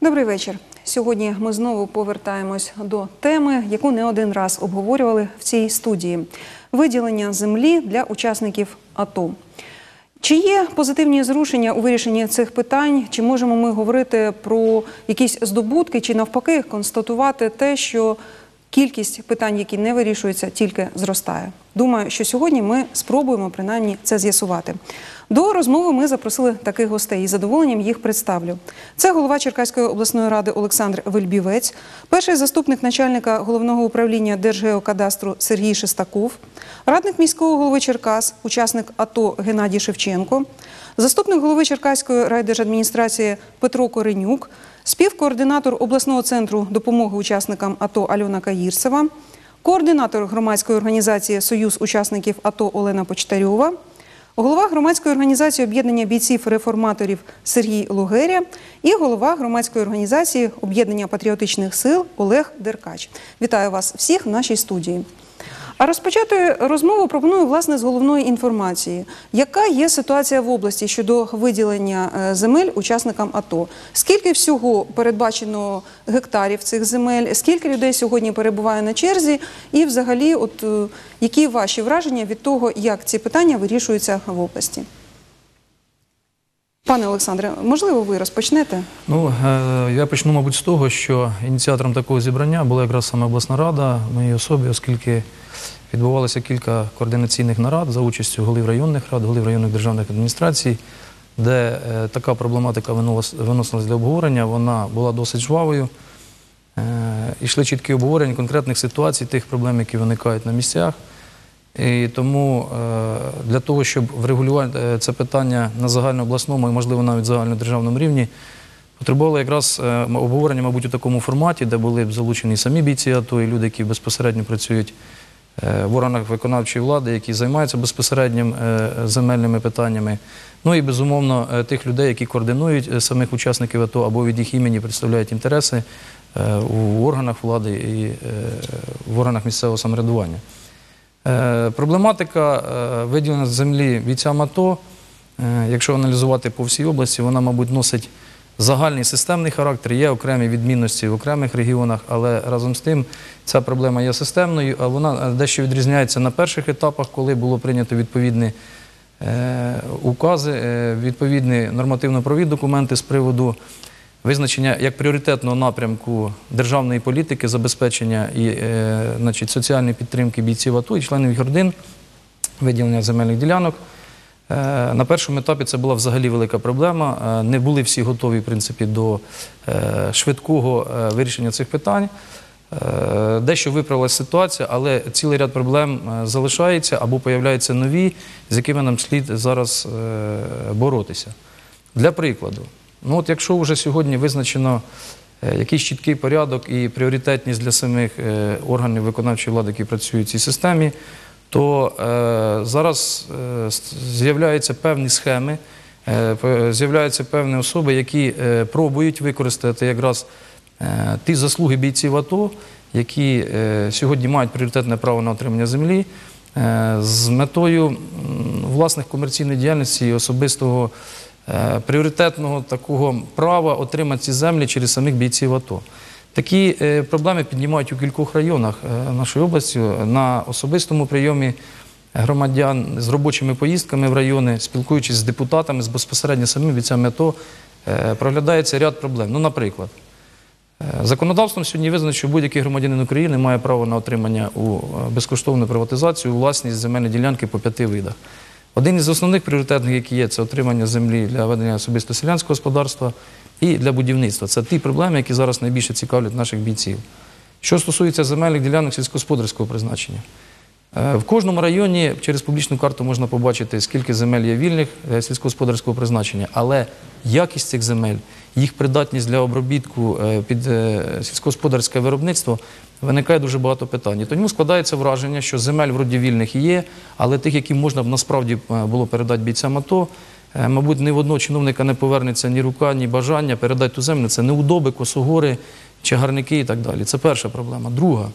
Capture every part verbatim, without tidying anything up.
Добрий вечір. Сьогодні ми знову повертаємось до теми, яку не один раз обговорювали в цій студії – виділення землі для учасників АТО. Чи є позитивні зрушення у вирішенні цих питань? Чи можемо ми говорити про якісь здобутки, чи навпаки констатувати те, що кількість питань, які не вирішуються, тільки зростає? Думаю, що сьогодні ми спробуємо принаймні це з'ясувати. До розмови ми запросили таких гостей і з задоволенням їх представлю. Це голова Черкаської обласної ради Олександр Вельбівець, перший заступник начальника Головного управління Держгеокадастру Сергій Шестаков, радник міського голови Черкас, учасник АТО Геннадій Шевченко, заступник голови Черкаської райдержадміністрації Петро Коренюк, співкоординатор обласного центру допомоги учасникам АТО Альона Каїрцева, координатор громадської організації «Союз учасників АТО» Олена Почтарьова, голова громадської організації об'єднання бійців-реформаторів Сергій Лугеря і голова громадської організації об'єднання патріотичних сил Олег Деркач. Вітаю вас всіх в нашій студії. А розпочати розмову пропоную, власне, з головної інформації. Яка є ситуація в області щодо виділення земель учасникам АТО? Скільки всього передбачено гектарів цих земель? Скільки людей сьогодні перебуває на черзі? І взагалі, от, які ваші враження від того, як ці питання вирішуються в області? Пане Олександре, можливо, ви розпочнете? Ну, я почну, мабуть, з того, що ініціатором такого зібрання була якраз саме обласна рада, в моїй особі, оскільки відбувалося кілька координаційних нарад за участю голів районних рад, голів районних державних адміністрацій, де е, така проблематика виносилась для обговорення, вона була досить жвавою. Е, ішли чіткі обговорення конкретних ситуацій, тих проблем, які виникають на місцях. І тому е, для того, щоб врегулювати це питання на загальнообласному і, можливо, навіть загальнодержавному рівні, потребувало якраз е, обговорення, мабуть, у такому форматі, де були б залучені самі бійці АТО і люди, які безпосередньо працюють в органах виконавчої влади, які займаються безпосереднім земельними питаннями. Ну і, безумовно, тих людей, які координують самих учасників АТО або від їх імені представляють інтереси у органах влади і в органах місцевого самоврядування. Проблематика виділення землі бійцям АТО, якщо аналізувати по всій області, вона, мабуть, носить загальний системний характер, є окремі відмінності в окремих регіонах, але разом з тим ця проблема є системною, а вона дещо відрізняється на перших етапах, коли було прийнято відповідні е, укази, е, відповідні нормативно-правові документи з приводу визначення як пріоритетного напрямку державної політики, забезпечення і е, значить, соціальної підтримки бійців АТО і членів їх родин, виділення земельних ділянок. На першому етапі це була взагалі велика проблема. Не були всі готові, в принципі, до швидкого вирішення цих питань. Дещо виправилася ситуація, але цілий ряд проблем залишається або появляються нові, з якими нам слід зараз боротися. Для прикладу, ну от якщо вже сьогодні визначено якийсь чіткий порядок і пріоритетність для самих органів виконавчої влади, які працюють в цій системі, то е, зараз е, з'являються певні схеми, е, з'являються певні особи, які е, пробують використати якраз е, ті заслуги бійців АТО, які е, сьогодні мають пріоритетне право на отримання землі, е, з метою м, власних комерційної діяльності і особистого е, пріоритетного такого права отримати ці землі через самих бійців АТО. Такі е, проблеми піднімають у кількох районах е, нашої області на особистому прийомі громадян з робочими поїздками в райони, спілкуючись з депутатами, з безпосередньо самими бійцями АТО, е, проглядається ряд проблем. Ну, наприклад, е, законодавством сьогодні визначено, що будь-який громадянин України має право на отримання у безкоштовну приватизацію, у власність земельної ділянки по п'яти видах. Один із основних пріоритетних, які є, це отримання землі для ведення особисто селянського господарства і для будівництва. Це ті проблеми, які зараз найбільше цікавлять наших бійців. Що стосується земельних ділянок сільськогосподарського призначення. В кожному районі через публічну карту можна побачити, скільки земель є вільних сільськогосподарського призначення, але якість цих земель, їх придатність для обробітку під сільськогосподарське виробництво виникає дуже багато питань. І тому складається враження, що земель вроді вільних є, але тих, які можна б насправді було передати бійцям АТО, мабуть, ні в одного чиновника не повернеться ні рука, ні бажання передати ту землю. Це неудоби, косогори, чагарники і так далі. Це перша проблема. Друга.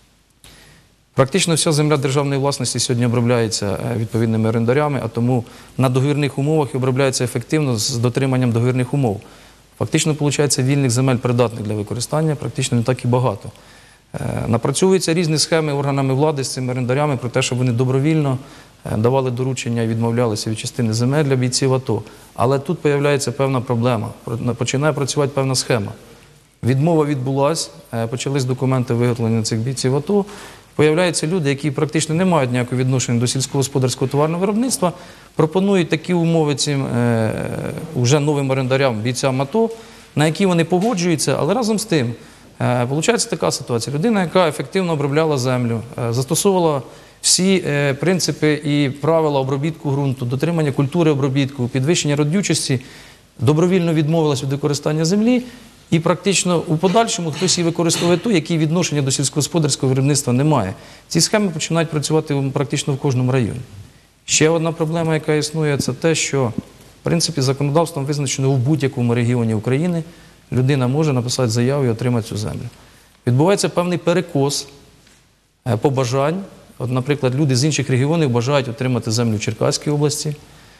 Практично вся земля державної власності сьогодні обробляється відповідними орендарями, а тому на договірних умовах і обробляється ефективно з дотриманням договірних умов. Фактично, виходить, вільних земель, придатних для використання, практично не так і багато. Е, Напрацьовуються різні схеми органами влади з цими орендарями про те, щоб вони добровільно е, давали доручення і відмовлялися від частини земель для бійців АТО. Але тут з'являється певна проблема, Про- починає працювати певна схема. Відмова відбулась, е, почались документи виготовлення цих бійців АТО. Появляються люди, які практично не мають ніякого відношення до сільськогосподарського товарного виробництва, пропонують такі умови цим е, уже новим орендарям, бійцям АТО, на які вони погоджуються, але разом з тим, е, виходить така ситуація. Людина, яка ефективно обробляла землю, е, застосовувала всі е, принципи і правила обробітку ґрунту, дотримання культури обробітку, підвищення родючості, добровільно відмовилась від використання землі, і практично у подальшому хтось її використовує ту, який відношення до сільськогосподарського виробництва немає. Ці схеми починають працювати практично в кожному районі. Ще одна проблема, яка існує, це те, що в принципі законодавством визначено у будь-якому регіоні України людина може написати заяву і отримати цю землю. Відбувається певний перекос е, побажань. От, наприклад, люди з інших регіонів бажають отримати землю в Черкаській області.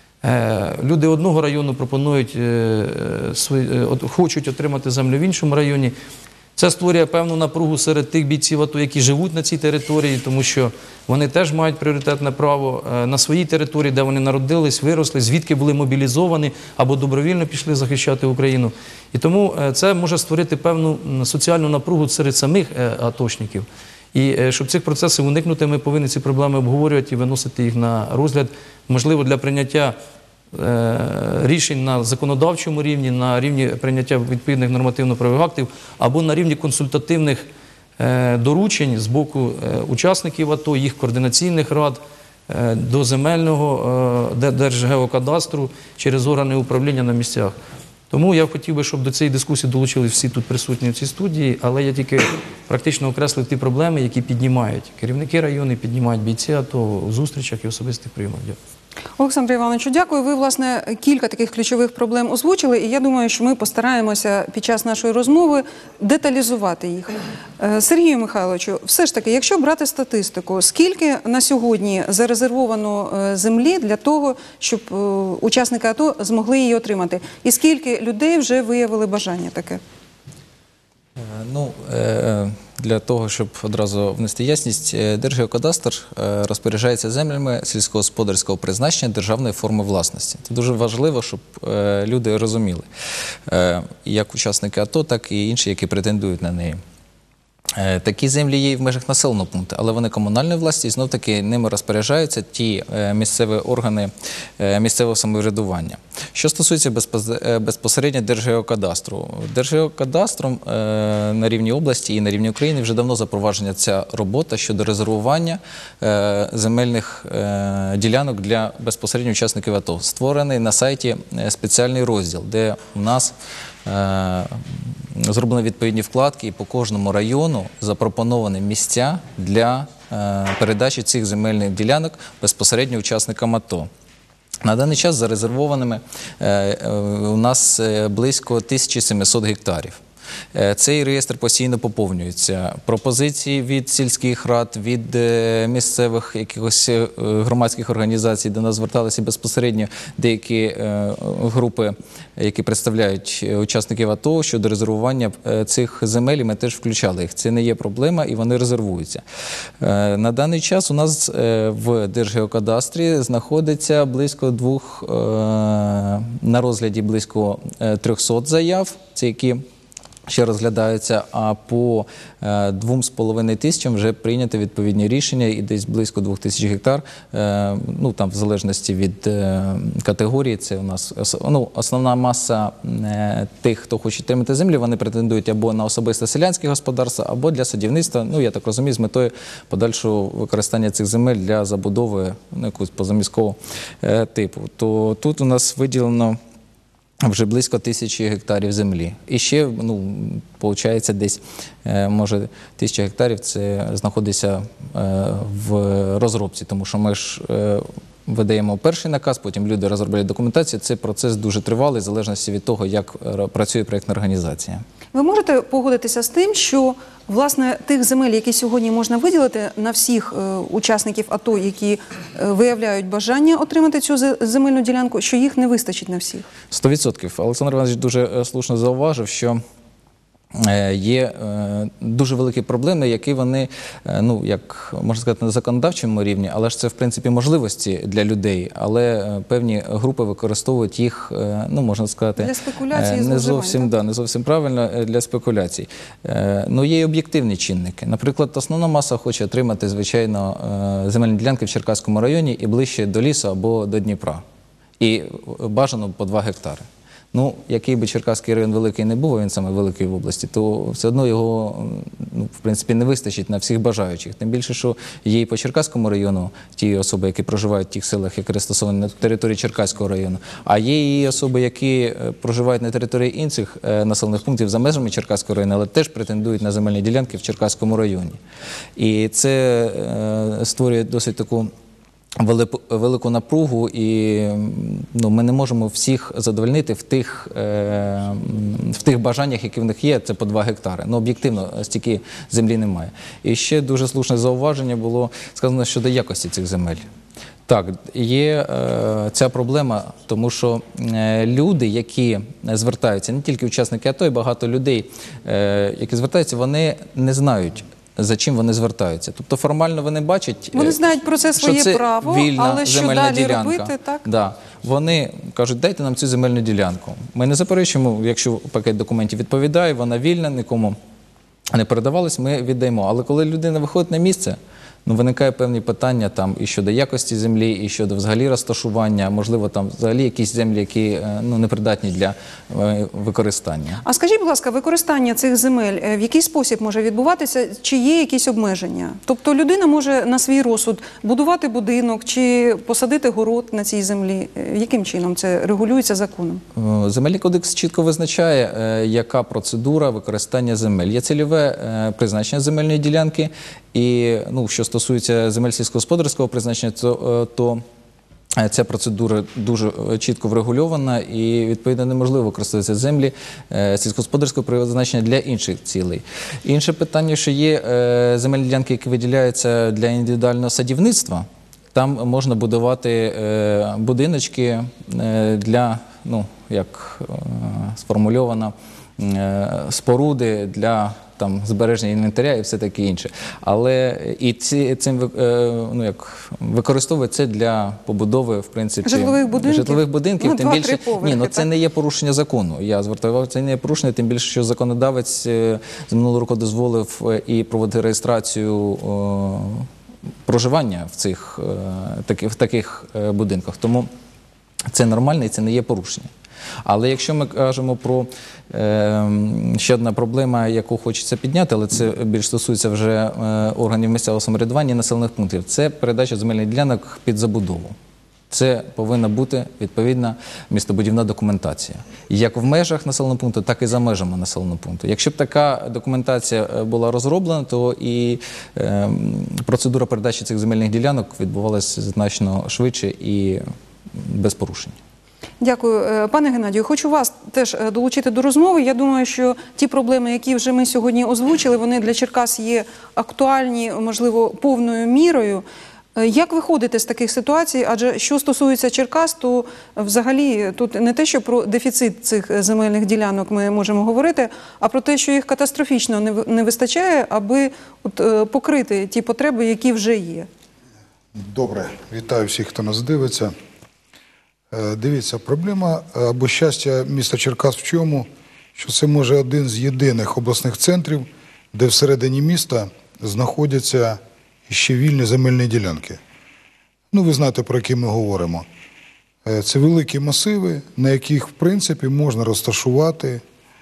Е, Люди одного району пропонують, е, свої- е, от хочуть отримати землю в іншому районі. Це створює певну напругу серед тих бійців АТО, які живуть на цій території, тому що вони теж мають пріоритетне право е, на своїй території, де вони народились, виросли, звідки були мобілізовані або добровільно пішли захищати Україну. І тому е, це може створити певну м, соціальну напругу серед самих е, атошників. І е, щоб цих процесів уникнути, ми повинні ці проблеми обговорювати і виносити їх на розгляд, можливо, для прийняття е, рішень на законодавчому рівні, на рівні прийняття відповідних нормативно-правових актів або на рівні консультативних е, доручень з боку е, учасників АТО, їх координаційних рад, е, до земельного е, Держгеокадастру через органи управління на місцях. Тому я хотів би, щоб до цієї дискусії долучились всі тут присутні в цій студії, але я тільки практично окреслив ті проблеми, які піднімають керівники району, піднімають бійці АТО у зустрічах і особистих прийомах. Дякую. Олександре Івановичу, дякую. Ви, власне, кілька таких ключових проблем озвучили, і я думаю, що ми постараємося під час нашої розмови деталізувати їх. Е, Сергію Михайловичу, все ж таки, якщо брати статистику, скільки на сьогодні зарезервовано е, землі для того, щоб е, учасники АТО змогли її отримати? І скільки людей вже виявили бажання таке? Е, Ну, е, для того, щоб одразу внести ясність, е, Держгеокадастр е, розпоряджається землями сільськогосподарського призначення державної форми власності. Це дуже важливо, щоб е, люди розуміли, е, як учасники АТО, так і інші, які претендують на неї. Е, Такі землі є і в межах населеного пункту, але вони комунальної власті, і знов-таки ними розпоряджаються ті е, місцеві органи е, місцевого самоврядування. Що стосується безпоз- е, безпосередньо Держгеокадастру. Держгеокадастром е, на рівні області і на рівні України вже давно запроваджена ця робота щодо резервування е, земельних е, ділянок для безпосередньо учасників АТО. Створений на сайті е, спеціальний розділ, де у нас е, зроблені відповідні вкладки, і по кожному району запропоновані місця для е, передачі цих земельних ділянок безпосередньо учасникам АТО. На даний час зарезервованими е, е, у нас е, близько тисячі сімсот гектарів. Е, Цей реєстр постійно поповнюється. Пропозиції від сільських рад, від е, місцевих якихось е, громадських організацій, до нас зверталися безпосередньо деякі е, групи, які представляють е, учасників АТО щодо резервування е, цих земель, і ми теж включали їх. Це не є проблема, і вони резервуються. Е, На даний час у нас е, в Держгеокадастрі знаходиться близько двох, е, на розгляді близько е, трьохсот заяв, це які ще розглядаються, а по е, двом з половиною тисячам вже прийняті відповідні рішення, і десь близько двох тисяч гектар, е, ну там в залежності від е, категорії, це у нас ос- ну, основна маса е, тих, хто хоче отримати землі, вони претендують або на особисте селянське господарство, або для садівництва, ну я так розумію, з метою подальшого використання цих земель для забудови, ну, якогось позаміського е, типу. То тут у нас виділено вже близько тисячі гектарів землі. І ще, ну, виходить, десь, е, може, тисяча гектарів це знаходиться е, в розробці, тому що ми ж е, видаємо перший наказ, потім люди розробляють документацію. Це процес дуже тривалий, в залежності від того, як е, працює проєктна організація. Ви можете погодитися з тим, що власне тих земель, які сьогодні можна виділити на всіх е, учасників АТО, які е, виявляють бажання отримати цю зе- земельну ділянку, що їх не вистачить на всіх? Сто відсотків. Олександр Іванович дуже е, слушно зауважив, що е, є е, дуже великі проблеми, які вони, е, ну, як можна сказати, на законодавчому рівні, але ж це, в принципі, можливості для людей, але е, певні групи використовують їх, е, ну, можна сказати, Для спекуляцій і е, не зловживань, зовсім, так? да, не зовсім правильно е, для спекуляцій. Е, Ну, є й об'єктивні чинники. Наприклад, основна маса хоче отримати, звичайно, е, земельні ділянки в Черкаському районі і ближче до лісу або до Дніпра. І бажано по два гектари. Ну, який би Черкаський район великий не був, а він саме великий в області, то все одно його, ну, в принципі, не вистачить на всіх бажаючих. Тим більше, що є і по Черкаському району ті особи, які проживають в тих селах, які розташовані на території Черкаського району, а є і особи, які е, проживають на території інших е, населених пунктів за межами Черкаського району, але теж претендують на земельні ділянки в Черкаському районі. І це е, створює досить таку велику, велику напругу, і ну, ми не можемо всіх задовольнити в тих, е, в тих бажаннях, які в них є, це по два гектари. Ну, об'єктивно, стільки землі немає. І ще дуже слушне зауваження було сказано щодо якості цих земель. Так, є е, ця проблема, тому що е, люди, які звертаються, не тільки учасники АТО, і багато людей, е, які звертаються, вони не знають, за чим вони звертаються. Тобто формально вони бачать, Вони знають про це своє що це право, вільна але що земельна далі ділянка. робити, так? Да. Вони кажуть, дайте нам цю земельну ділянку. Ми не заперечуємо, якщо пакет документів відповідає, вона вільна, нікому не передавалась, ми віддаємо. Але коли людина виходить на місце, ну, виникає певні питання там і щодо якості землі, і щодо взагалі розташування, можливо, там взагалі якісь землі, які е, ну, непридатні для е, використання. А скажіть, будь ласка, використання цих земель е, в який спосіб може відбуватися, чи є якісь обмеження? Тобто людина може на свій розсуд будувати будинок чи посадити город на цій землі? Е, Яким чином це регулюється законом? Е, Земельний кодекс чітко визначає, е, яка процедура використання земель. Є цільове е, призначення земельної ділянки, і ну, що стосується земель сільськогосподарського призначення, то, то ця процедура дуже чітко врегульована і, відповідно, неможливо використовувати землі сільськогосподарського призначення для інших цілей. Інше питання, що є земельні ділянки, які виділяються для індивідуального садівництва, там можна будувати будиночки для, ну, як сформульовано, споруди для там збереження інвентаря і все таке інше. Але і ці, цим ну, як, використовують це для побудови, в принципі, житлових будинків, житлових будинків ну, тим два-три більше, поверхи, ні, ну це так? не є порушення закону. Я звертаю увагу, це не є порушення, тим більше, що законодавець з минулого року дозволив і проводити реєстрацію о, проживання в цих таки, в таких будинках. Тому це нормально і це не є порушення. Але якщо ми кажемо про е, ще одна проблема, яку хочеться підняти, але це більш стосується вже е, органів місцевого самоврядування і населених пунктів, це передача земельних ділянок під забудову. Це повинна бути відповідна містобудівна документація. Як в межах населеного пункту, так і за межами населеного пункту. Якщо б така документація була розроблена, то і е, процедура передачі цих земельних ділянок відбувалася значно швидше і без порушень. Дякую. Пане Геннадію, хочу вас теж долучити до розмови. Я думаю, що ті проблеми, які вже ми сьогодні озвучили, вони для Черкас є актуальні, можливо, повною мірою. Як виходити з таких ситуацій? Адже що стосується Черкас, то взагалі тут не те, що про дефіцит цих земельних ділянок ми можемо говорити, а про те, що їх катастрофічно не вистачає, аби от покрити ті потреби, які вже є. Добре. Вітаю всіх, хто нас дивиться. Дивіться, проблема або щастя міста Черкас в чому? Що це може один з єдиних обласних центрів, де всередині міста знаходяться ще вільні земельні ділянки. Ну, ви знаєте, про які ми говоримо. Це великі масиви, на яких, в принципі, можна розташувати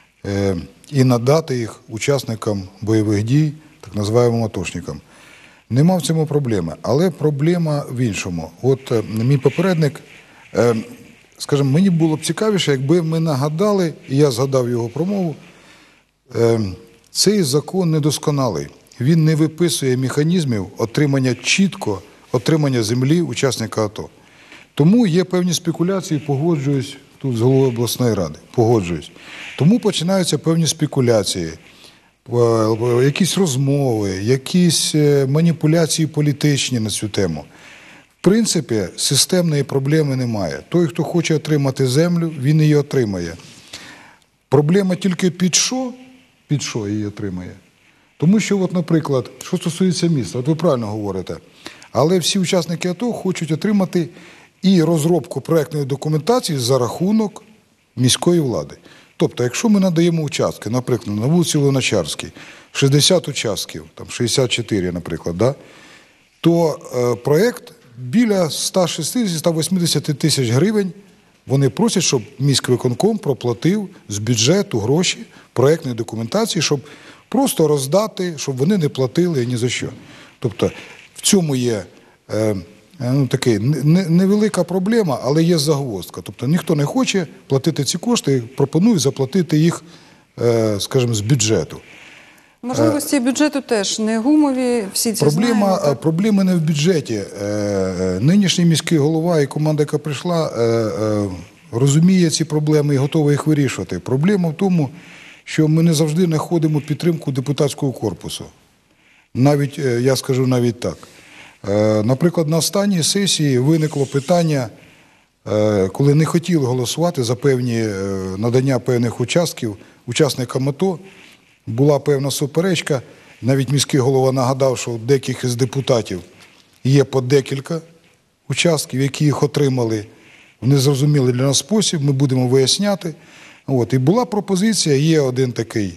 і надати їх учасникам бойових дій, так називаємо атошникам. Нема в цьому проблеми, але проблема в іншому. От мій попередник, скажімо, мені було б цікавіше, якби ми нагадали, і я згадав його промову, цей закон недосконалий. Він не виписує механізмів отримання чітко, отримання землі учасника АТО. Тому є певні спекуляції, погоджуюсь тут з головою обласної ради, погоджуюсь. Тому починаються певні спекуляції, якісь розмови, якісь маніпуляції політичні на цю тему. В принципі, системної проблеми немає. Той, хто хоче отримати землю, він її отримає. Проблема тільки під що? Під що її отримає? Тому що, от, наприклад, що стосується міста, от ви правильно говорите, але всі учасники АТО хочуть отримати і розробку проєктної документації за рахунок міської влади. Тобто, якщо ми надаємо участки, наприклад, на вулиці Луначарській, шістдесят участків, там шістдесят чотири, наприклад, да, то е, проєкт біля ста шістдесяти - ста вісімдесяти тисяч гривень вони просять, щоб міськвиконком проплатив з бюджету гроші проєктної документації, щоб просто роздати, щоб вони не платили ні за що. Тобто в цьому є е, ну, така невелика проблема, але є загвоздка. Тобто ніхто не хоче платити ці кошти, пропонує заплатити їх, е, скажімо, з бюджету. Можливості бюджету теж не гумові, всі це Проблема, знаємо. Так? Проблема не в бюджеті. Нинішній міський голова і команда, яка прийшла, розуміє ці проблеми і готова їх вирішувати. Проблема в тому, що ми не завжди знаходимо підтримку депутатського корпусу. Навіть, я скажу навіть так. Наприклад, на останній сесії виникло питання, коли не хотіли голосувати за певні надання певних участків учасникам АТО, була певна суперечка. Навіть міський голова нагадав, що у деяких із депутатів є по декілька участків, які їх отримали в незрозумілий для нас спосіб, ми будемо виясняти. От. І була пропозиція, є один такий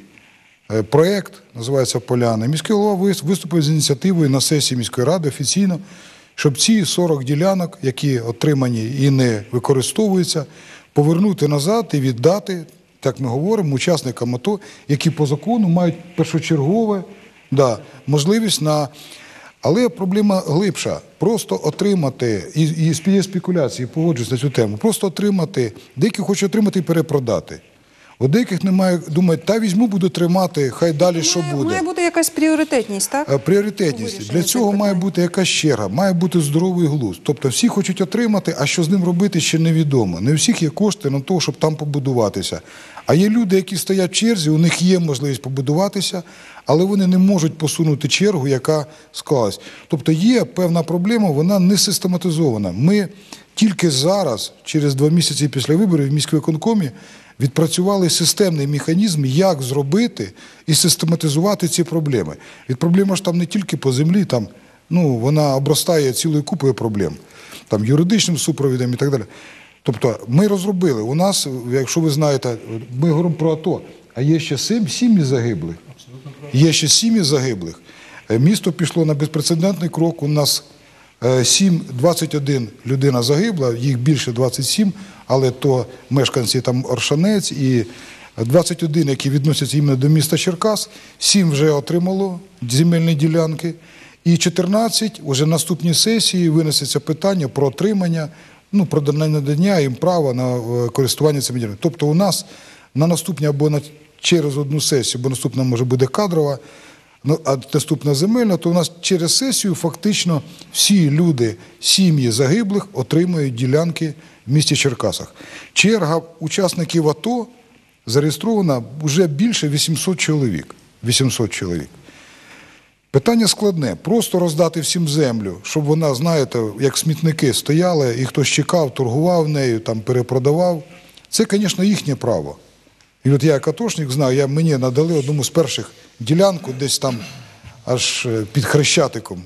проєкт, називається «Поляни». Міський голова виступив з ініціативою на сесії міської ради офіційно, щоб ці сорок ділянок, які отримані і не використовуються, повернути назад і віддати, так ми говоримо, учасникам АТО, які по закону мають першочергове, да, можливість на... Але проблема глибша. Просто отримати, і, і є спекуляції, погоджуюсь на цю тему, просто отримати, деякі хочуть отримати і перепродати. У деяких немає, думають, та візьму, буду тримати, хай далі має, що буде. Має бути якась пріоритетність, так? Пріоритетність. Для цього має бути якась черга, має бути здоровий глузд. Тобто всі хочуть отримати, а що з ним робити, ще невідомо. Не у всіх є кошти на те, щоб там побудуватися. А є люди, які стоять в черзі, у них є можливість побудуватися, але вони не можуть посунути чергу, яка склалась. Тобто є певна проблема, вона не систематизована. Ми тільки зараз, через два місяці після виборів в міськвиконкомі, відпрацювали системний механізм, як зробити і систематизувати ці проблеми. Від проблема ж там не тільки по землі, там, ну, вона обростає цілою купою проблем, там, юридичним супровідом і так далі. Тобто ми розробили, у нас, якщо ви знаєте, ми говоримо про АТО, а є ще сім'ї загиблих. Є ще сім'ї загиблих. Місто пішло на безпрецедентний крок, у нас сім, двадцять один людина загибла, їх більше двадцять сім, але то мешканці там Оршанець і двадцять один, які відносяться іменно до міста Черкас, сім вже отримало земельні ділянки, і чотирнадцять, уже наступній сесії винесеться питання про отримання, ну, про надання їм права на користування цими ділянками. Тобто у нас на наступній або на, через одну сесію, бо наступна може буде кадрова, а наступна земельна, то у нас через сесію фактично всі люди, сім'ї загиблих отримують ділянки в місті Черкасах. Черга учасників АТО зареєстрована вже більше вісімсот чоловік. вісімсот чоловік. Питання складне. Просто роздати всім землю, щоб вона, знаєте, як смітники стояли, і хтось чекав, торгував нею, там, перепродавав. Це, звісно, їхнє право. І от я, як атошник, знаю, я, мені надали одному з перших ділянку, десь там аж під Хрещатиком.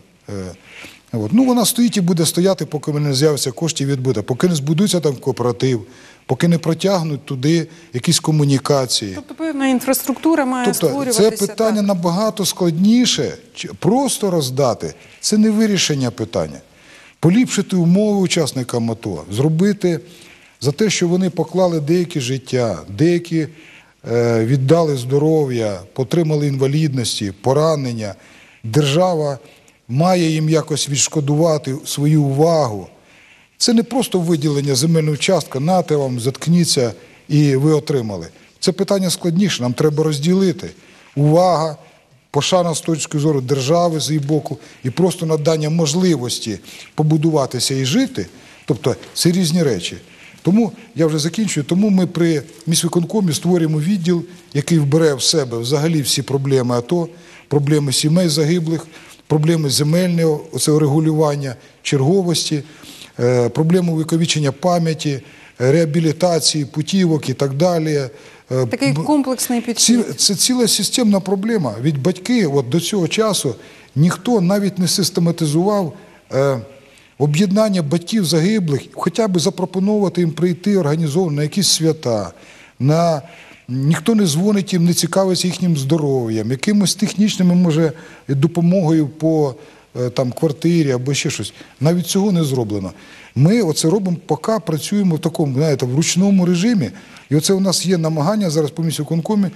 От. Ну, вона стоїть і буде стояти, поки не з'явиться кошти відбуде, поки не збудуться там кооператив, поки не протягнуть туди якісь комунікації. Тобто певна інфраструктура має тобто, створюватися. Це питання так. Набагато складніше. Просто роздати – це не вирішення питання. Поліпшити умови учасникам АТО, зробити за те, що вони поклали деякі життя, деякі е, віддали здоров'я, отримали інвалідності, поранення. Держава має їм якось відшкодувати свою увагу. Це не просто виділення земельного частка, нате вам, заткніться і ви отримали. Це питання складніше, нам треба розділити. Увага, пошана з точки зору держави з її боку і просто надання можливості побудуватися і жити. Тобто це різні речі. Тому, я вже закінчую, тому ми при міськвиконкомі створюємо відділ, який вбере в себе взагалі всі проблеми АТО, проблеми сімей загиблих, проблеми земельного оцього регулювання, черговості, е, проблеми увіковічення пам'яті, реабілітації, путівок і так далі. Е, Такий б- комплексний ці, підхід. це ціла системна проблема. Від батьки от до цього часу ніхто навіть не систематизував е, об'єднання батьків загиблих, хоча б запропонувати їм прийти організовано на якісь свята, на... ніхто не дзвонить їм, не цікавиться їхнім здоров'ям, якимось технічними, може, допомогою по е, там, квартирі або ще щось. Навіть цього не зроблено. Ми оце робимо, поки працюємо в такому, знаєте, в ручному режимі. І оце у нас є намагання зараз по міськвиконкомі,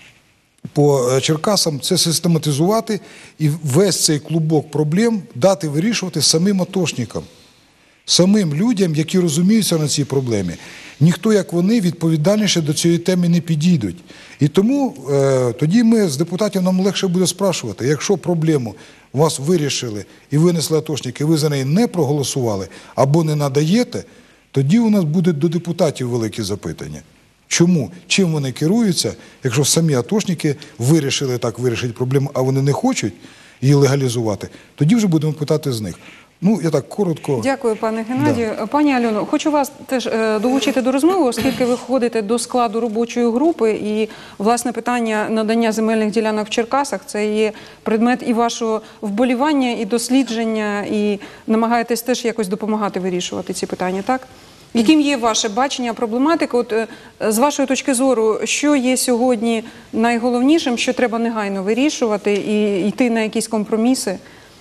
по е, Черкасам це систематизувати і весь цей клубок проблем дати вирішувати самим атошникам, самим людям, які розуміються на цій проблемі. Ніхто, як вони, відповідальніше до цієї теми не підійдуть. І тому е, тоді ми з депутатів нам легше буде спрашувати, якщо проблему у вас вирішили і винесли атошники, ви за неї не проголосували або не надаєте, тоді у нас буде до депутатів великі запитання. Чому? Чим вони керуються, якщо самі атошники вирішили так вирішити проблему, а вони не хочуть її легалізувати, тоді вже будемо питати з них. Ну, я так коротко. Дякую, пане Геннадію. Пані Альоно, хочу вас теж е, долучити до розмови, оскільки ви входите до складу робочої групи, і, власне, питання надання земельних ділянок в Черкасах – це є предмет і вашого вболівання, і дослідження, і намагаєтесь теж якось допомагати вирішувати ці питання, так? Яким є ваше бачення проблематики? От, е, з вашої точки зору, що є сьогодні найголовнішим, що треба негайно вирішувати і йти на якісь компроміси?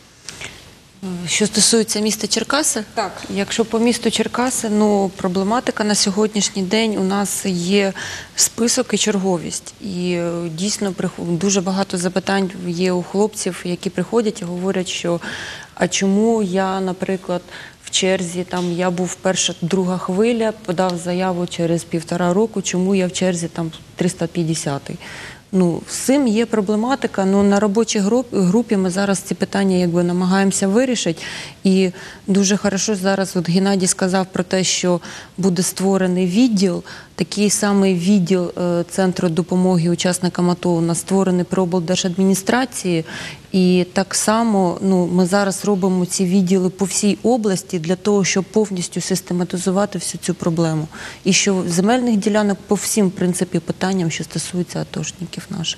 Що стосується міста Черкаси, Так. якщо по місту Черкаси, ну, проблематика на сьогоднішній день у нас є список і черговість. І е, дійсно приход- дуже багато запитань є у хлопців, які приходять і говорять, що а чому я, наприклад, в черзі, там я був перша, друга хвиля, подав заяву через півтора року, чому я в черзі там триста п'ятдесятий. Ну, з цим є проблематика, ну, на робочій групі, групі ми зараз ці питання якби намагаємося вирішити. І дуже хорошо зараз от Геннадій сказав про те, що буде створений відділ, такий самий відділ е, Центру допомоги учасникам АТО у нас створений при облдержадміністрації. І так само ну, ми зараз робимо ці відділи по всій області для того, щоб повністю систематизувати всю цю проблему. І що земельних ділянок по всім, в принципі, питанням, що стосуються атошників наших.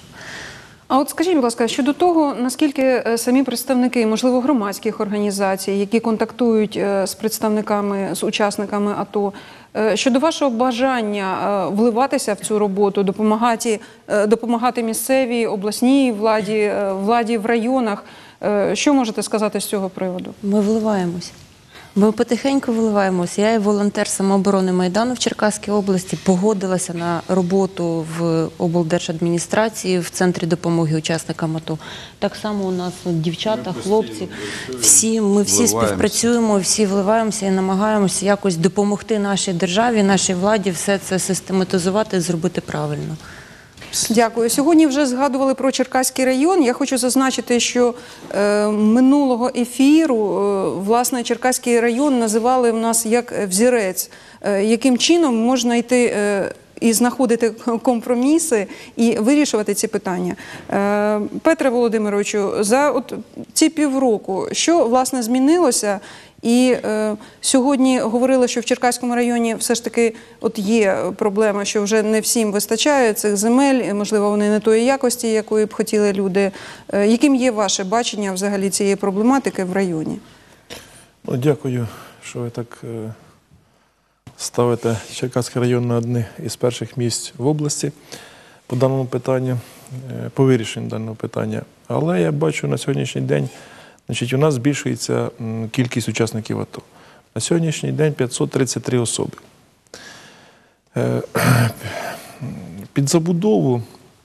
А от скажіть, будь ласка, щодо того, наскільки е, самі представники, можливо, громадських організацій, які контактують е, з представниками, з учасниками АТО, е, щодо вашого бажання е, вливатися в цю роботу, допомагати, е, допомагати місцевій, обласній владі, е, владі в районах, е, що можете сказати з цього приводу? Ми вливаємось. Ми потихеньку вливаємося. Я і волонтер самооборони Майдану в Черкаській області погодилася на роботу в облдержадміністрації, в Центрі допомоги учасникам АТО. Так само у нас от, дівчата, хлопці, всі, ми всі співпрацюємо, всі вливаємося і намагаємося якось допомогти нашій державі, нашій владі все це систематизувати і зробити правильно. Дякую. Сьогодні вже згадували про Черкаський район. Я хочу зазначити, що е, минулого ефіру, е, власне, Черкаський район називали в нас як взірець. Е, яким чином можна йти е, і знаходити компроміси і вирішувати ці питання. Е, Петре Володимировичу, за от ці півроку, що, власне, змінилося? І е, сьогодні говорили, що в Черкаському районі все ж таки от є проблема, що вже не всім вистачає цих земель, можливо, вони не тої якості, якої б хотіли люди. Е, яким є ваше бачення взагалі цієї проблематики в районі? Ну, дякую, що ви так е, ставите Черкаський район на одне із перших місць в області по даному питанню, е, по вирішенню даного питання. Але я бачу на сьогоднішній день, значить, у нас збільшується м, кількість учасників АТО. На сьогоднішній день п'ятсот тридцять три особи. Е, під забудову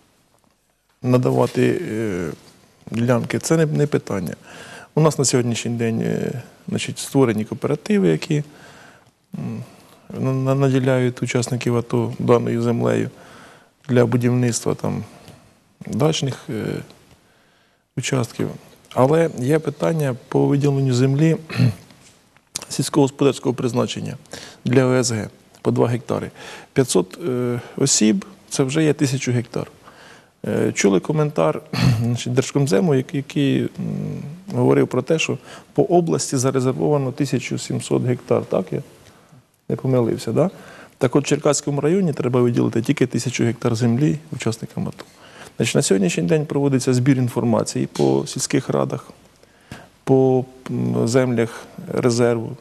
надавати е, ділянки – це не, не питання. У нас на сьогоднішній день е, значить, створені кооперативи, які м, наділяють учасників АТО даною землею для будівництва там, дачних е, участків. Але є питання по виділенню землі сільськогосподарського призначення для О С Г. по два гектари. п'ятсот е, осіб – це вже є тисячу гектар. Е, чули коментар значить, Держкомзему, який, який м, говорив про те, що по області зарезервовано тисяча сімсот гектар. Так, я не помилився, да? Так от в Черкаському районі треба виділити тільки тисячу гектар землі учасникам АТО. Значить, на сьогоднішній день проводиться збір інформації по сільських радах, по м, землях резерву.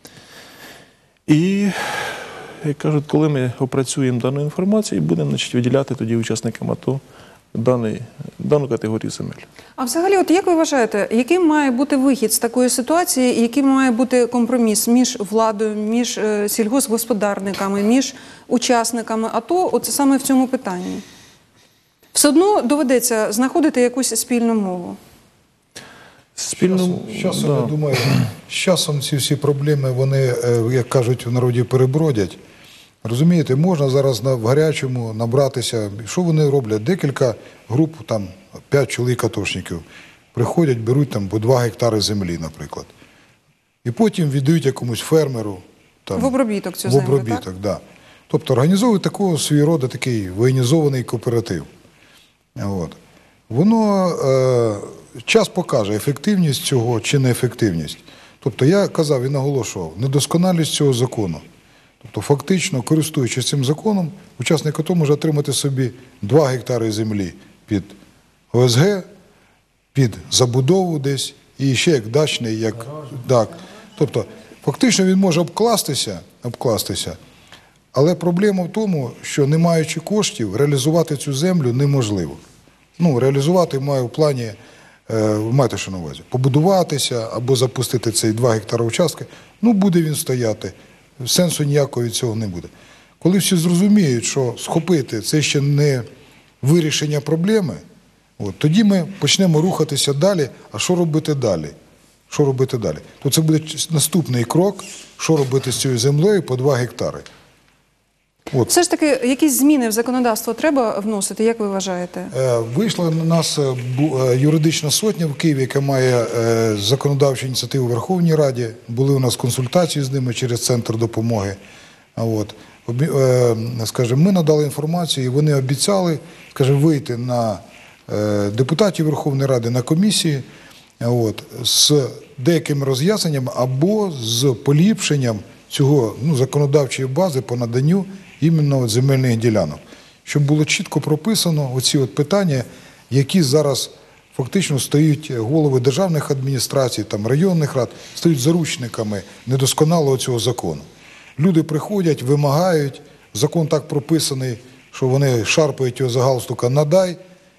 І, як кажуть, коли ми опрацюємо дану інформацію, будемо значить, виділяти тоді учасникам АТО даний, дану категорію земель. А взагалі, от як ви вважаєте, яким має бути вихід з такої ситуації, і яким має бути компроміс між владою, між е, сільгоспгосподарниками, між учасниками АТО, от саме в цьому питанні? Все одно доведеться знаходити якусь спільну мову. Спільно, З часом, да. я думаю, з часом ці всі проблеми, вони, е, як кажуть в народі, перебродять. Розумієте, можна зараз на, в гарячому набратися. Що вони роблять? Декілька груп, там, п'ять чоловік атошників, приходять, беруть там по два гектари землі, наприклад. І потім віддають якомусь фермеру. Там, В обробіток цю в землю, обробіток, так? Да. Тобто організовують такого свій роду такий воєнізований кооператив. От. Воно, е, час покаже, ефективність цього чи неефективність. Тобто я казав і наголошував, недосконалість цього закону. Тобто фактично, користуючись цим законом, учасник АТО може отримати собі два гектари землі під О С Г, під забудову десь, і ще як дачний, як... Так. Тобто фактично він може обкластися, обкластися, але проблема в тому, що не маючи коштів, реалізувати цю землю неможливо. Ну, реалізувати маю в плані, е, маєте що на увазі, побудуватися або запустити цей два гектари участка, ну буде він стояти, сенсу ніякого від цього не буде. Коли всі зрозуміють, що схопити це ще не вирішення проблеми, от, тоді ми почнемо рухатися далі, а що робити далі? Що робити далі? То це буде наступний крок, що робити з цією землею по два гектари. От. Все ж таки, якісь зміни в законодавство треба вносити, як ви вважаєте? Е, Вийшла на нас е, бу- е, юридична сотня в Києві, яка має е, законодавчу ініціативу в Верховній Раді. Були у нас консультації з ними через Центр допомоги. А От. Обі- е, Скажімо, ми надали інформацію, і вони обіцяли, скажімо, вийти на е, депутатів Верховної Ради, на комісії, а от, з деякими роз'ясненнями або з поліпшенням цього, ну, законодавчої бази по наданню іменно от земельних ділянок. Щоб було чітко прописано оці от питання, які зараз фактично стають голови державних адміністрацій, там, районних рад, стають заручниками недосконалого цього закону. Люди приходять, вимагають, закон так прописаний, що вони шарпають його за галстука «надай»,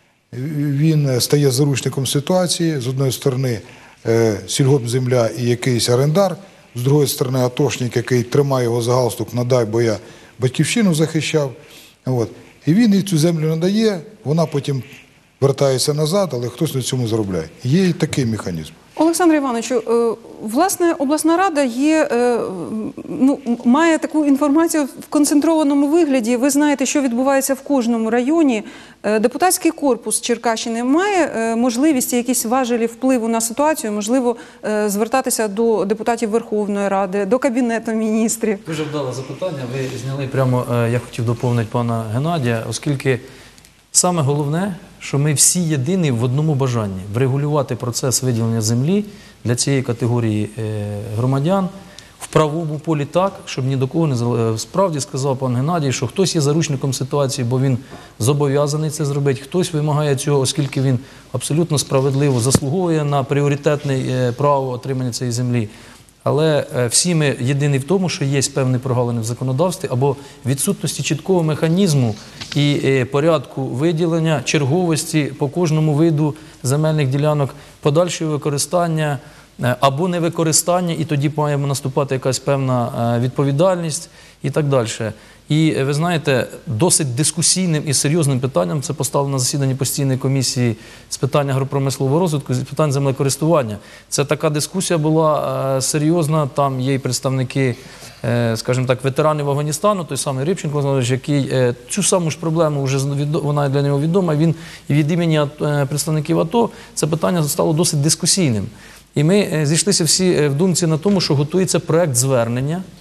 він стає заручником ситуації, з одної сторони е, сільгоспземля і якийсь орендар, з другої сторони атошник, який тримає його за галстук «надай, бо я батьківщину захищав». От. І він їй цю землю надає, вона потім вертається назад, але хтось на цьому заробляє. Є і такий механізм. Олександре Івановичу, е, власне, обласна рада є, е, ну, має таку інформацію в концентрованому вигляді. Ви знаєте, що відбувається в кожному районі. Е, Депутатський корпус Черкащини має е, можливість, якісь важелі впливу на ситуацію, можливо, е, звертатися до депутатів Верховної Ради, до Кабінету міністрів. Дуже вдале запитання. Ви зняли прямо, е, я хотів доповнити пана Геннадія, оскільки саме головне, що ми всі єдині в одному бажанні – врегулювати процес виділення землі для цієї категорії е, громадян в правовому полі так, щоб ні до кого не залежало. Справді сказав пан Геннадій, що хтось є заручником ситуації, бо він зобов'язаний це зробити, хтось вимагає цього, оскільки він абсолютно справедливо заслуговує на пріоритетне е, право отримання цієї землі. Але е, всі ми єдині в тому, що є певні прогалини в законодавстві або відсутності чіткого механізму і е, порядку виділення, черговості по кожному виду земельних ділянок, подальшого використання е, або невикористання, і тоді має наступати якась певна е, відповідальність і так далі. І е, ви знаєте, досить дискусійним і серйозним питанням це поставлено на засіданні постійної комісії з питань агропромислового розвитку, з питань землекористування. Це така дискусія була е, серйозна, там є і представники, е, скажімо так, ветеранів Афганістану, той самий Рибченко, який е, цю саму ж проблему, вже вона для нього відома, він і від імені е, представників АТО це питання стало досить дискусійним. І ми е, зійшлися всі в думці на тому, що готується проект звернення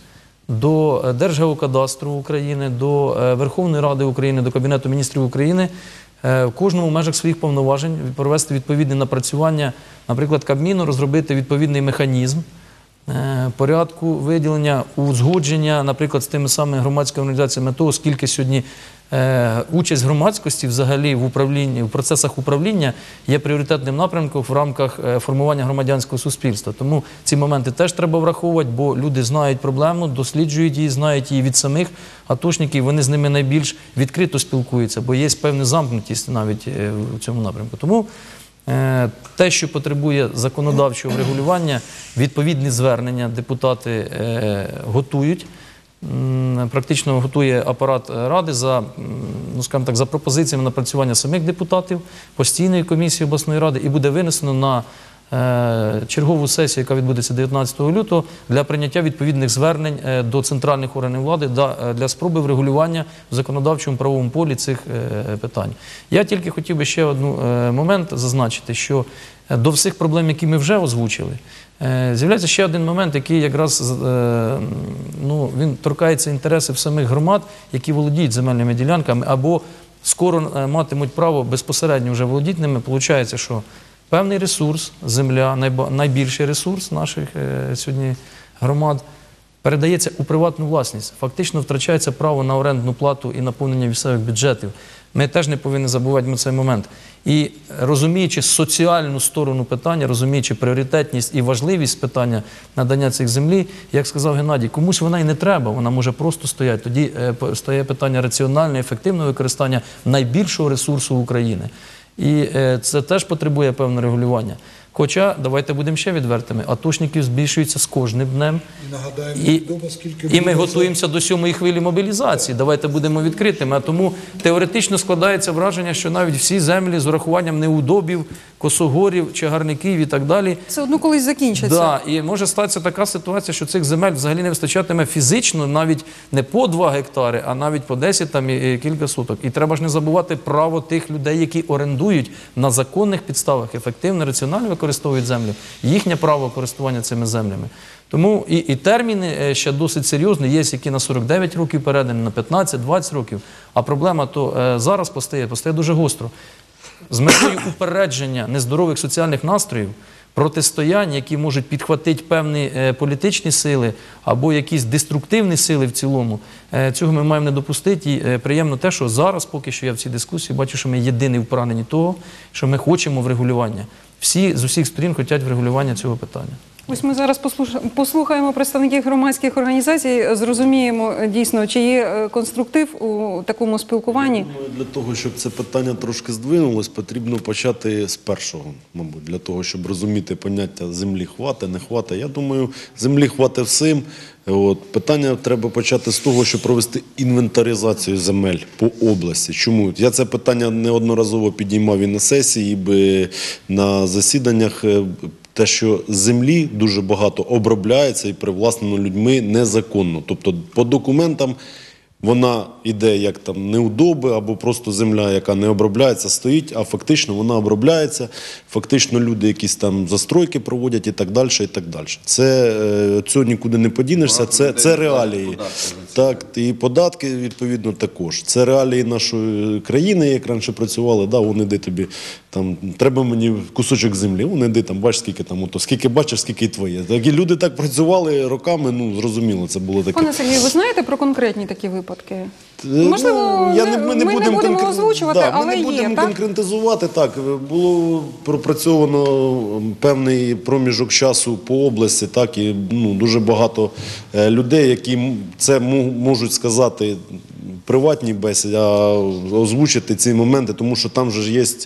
до Держгеокадастру України, до Верховної Ради України, до Кабінету міністрів України в кожному в межах своїх повноважень провести відповідне напрацювання, наприклад, Кабміну розробити відповідний механізм порядку виділення, узгодження, наприклад, з тими самими громадськими організаціями того, скільки сьогодні е, участь громадськості взагалі в управлінні, в процесах управління є пріоритетним напрямком в рамках е, формування громадянського суспільства. Тому ці моменти теж треба враховувати, бо люди знають проблему, досліджують її, знають її від самих атошників, вони з ними найбільш відкрито спілкуються, бо є певна замкнутість навіть е, в цьому напрямку. Тому те, що потребує законодавчого врегулювання, відповідні звернення депутати готують. Практично готує апарат Ради за, ну, скажімо так, за пропозиціями напрацювання самих депутатів, постійної комісії обласної ради, і буде винесено на чергову сесію, яка відбудеться дев'ятнадцятого лютого, для прийняття відповідних звернень до центральних органів влади для спроби врегулювання в законодавчому правовому полі цих питань. Я тільки хотів би ще один момент зазначити, що до всіх проблем, які ми вже озвучили, з'являється ще один момент, який якраз, ну, він торкається інтересів самих громад, які володіють земельними ділянками або скоро матимуть право безпосередньо вже володіти ними. Получається, що певний ресурс, земля, найбільший ресурс наших е, сьогодні громад, передається у приватну власність. Фактично втрачається право на орендну плату і наповнення місцевих бюджетів. Ми теж не повинні забувати на цей момент. І розуміючи соціальну сторону питання, розуміючи пріоритетність і важливість питання надання цих землі, як сказав Геннадій, комусь вона і не треба, вона може просто стояти. Тоді е, стає питання раціонального, ефективного використання найбільшого ресурсу України. І це теж потребує певного регулювання. Хоча, давайте будемо ще відвертими, атошників збільшується з кожним днем. І нагадаємо, І, вдома, скільки і ми було готуємося до сьомої хвилі мобілізації. Давайте будемо відкритими. А тому теоретично складається враження, що навіть всі землі з урахуванням неудобів, косогорів, чагарників і так далі. Все одно колись закінчиться. Да, і може статися така ситуація, що цих земель взагалі не вистачатиме фізично навіть не по два гектари, а навіть по десять там, і кілька соток. І треба ж не забувати право тих людей, які орендують на законних підставах, ефективно, раціонально використовують землю, їхнє право користування цими землями. Тому і, і терміни ще досить серйозні, є які на сорок дев'ять років передані, на п'ятнадцять-двадцять років. А проблема то е, зараз постає, постає дуже гостро. З метою упередження нездорових соціальних настроїв, протистоянь, які можуть підхватити певні е, політичні сили або якісь деструктивні сили в цілому, е, цього ми маємо не допустити. І е, приємно те, що зараз, поки що я в цій дискусії, бачу, що ми єдині в прагненні того, що ми хочемо врегулювання. Всі з усіх сторін хочуть врегулювання цього питання. Ось ми зараз послухаємо представників громадських організацій, зрозуміємо дійсно, чи є конструктив у такому спілкуванні. Думаю, для того, щоб це питання трошки здвинулось, потрібно почати з першого, мабуть, для того, щоб розуміти поняття землі хвати, не хвати. Я думаю, землі хвати всім. От, питання треба почати з того, щоб провести інвентаризацію земель по області. Чому? Я це питання неодноразово підіймав і на сесії, і на засіданнях. Те, що землі дуже багато обробляється і привласнено людьми незаконно. Тобто по документам вона йде як там неудоби або просто земля, яка не обробляється, стоїть, а фактично вона обробляється, фактично люди якісь там застройки проводять і так далі, і так далі. Це, цього нікуди не подінешся, це, це реалії. Так, і податки, відповідно, також. Це реалії нашої країни, як раніше працювали, да, вон іди тобі, там, треба мені кусочок землі, вон іди, там, бачиш, скільки там, ото, скільки бачиш, скільки і твоє. Так, і люди так працювали роками, ну, зрозуміло, це було таке. Пане Сергію, ви знаєте про конкретні такі випадки? Ну, Можливо, я не, не, ми не будемо, будемо конкрет- озвучувати, да, але ми не будемо є, так? конкретизувати. Так, було пропрацьовано певний проміжок часу по області, так, і ну, дуже багато е, людей, які це можуть сказати приватній бесіді, а озвучити ці моменти, тому що там же є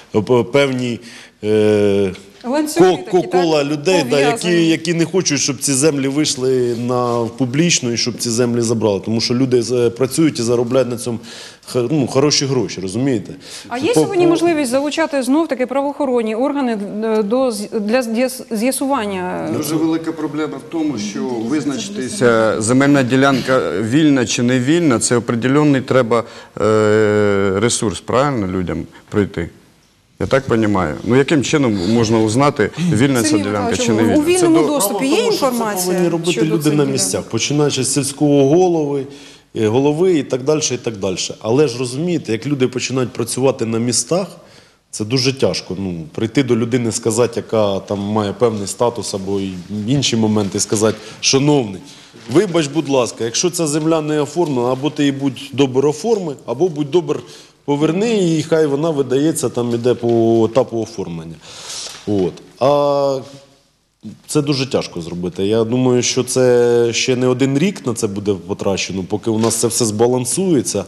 певні е, Ланцюги ко- такі, кола так? людей, да, які, Пов'язані. які не хочуть, щоб ці землі вийшли на в публічну і щоб ці землі забрали. Тому що люди з- працюють і заробляють на цьому х- ну, хороші гроші, розумієте? А є По- сьогодні по- можливість залучати знов-таки правоохоронні органи до, для з'яс- з'ясування? Дуже велика проблема в тому, що визначитися, земельна ділянка вільна чи не вільна, це определенний треба е, ресурс, правильно, людям пройти. Я так розумію. Ну яким чином можна узнати, вільна ця Сергій ділянка чи Михайлович, не у вільна? вільному до- доступі є Справа в тому, що інформація? Це повинні робити щодо люди цих на ділянок? місцях, починаючи з сільського голови, е, голови і так далі, і так далі. Але ж розумієте, як люди починають працювати на містах, це дуже тяжко. Ну, прийти до людини, сказати, яка там має певний статус або й інші моменти, сказати, шановний, вибач, будь ласка, якщо ця земля не оформлена, або ти її будь добре оформи, або будь добре поверни її, і хай вона видається, там іде по етапу оформлення. От. А це дуже тяжко зробити. Я думаю, що це ще не один рік на це буде потрачено, поки у нас це все збалансується.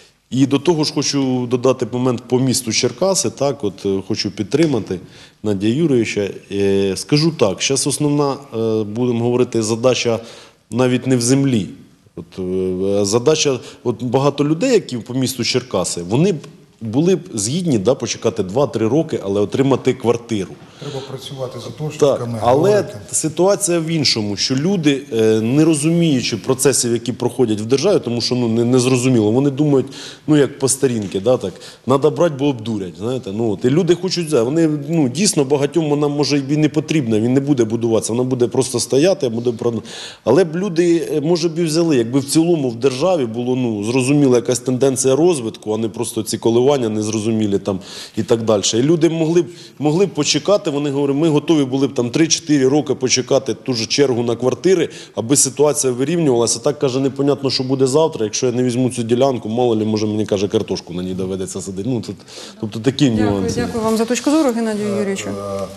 І до того ж хочу додати момент по місту Черкаси, так, от е, хочу підтримати Надія Юрійовича. Е, Скажу так, зараз основна, е, будемо говорити, задача навіть не в землі. От, е, задача, от багато людей, які по місту Черкаси, вони б були б згідні, да, почекати два-три роки, але отримати квартиру. Треба працювати за Так, точками. але ситуація в іншому, що люди, е, не розуміючи процесів, які проходять в державі, тому що ну, не, не зрозуміло, вони думають, ну як по старінки, да, так, треба брати, бо обдурять. Знаєте, ну, от, і люди хочуть, вони ну, дійсно багатьом вона може і не потрібна, він не буде будуватися, вона буде просто стояти, буде продано. Але б люди, е, може б і взяли, якби в цілому в державі було ну, зрозуміла якась тенденція розвитку, а не просто ці коливання незрозумілі там і так далі. І люди могли б, могли б почекати, вони говорять, ми готові були б там три-чотири роки почекати ту ж чергу на квартири, аби ситуація вирівнювалася. Так, каже, непонятно, що буде завтра. Якщо я не візьму цю ділянку, мало ли, може, мені, каже, картошку на ній доведеться садити. Ну, тут, тобто такі Дякую, нюанси. дякую вам за точку зору, Геннадію Юрійовичу.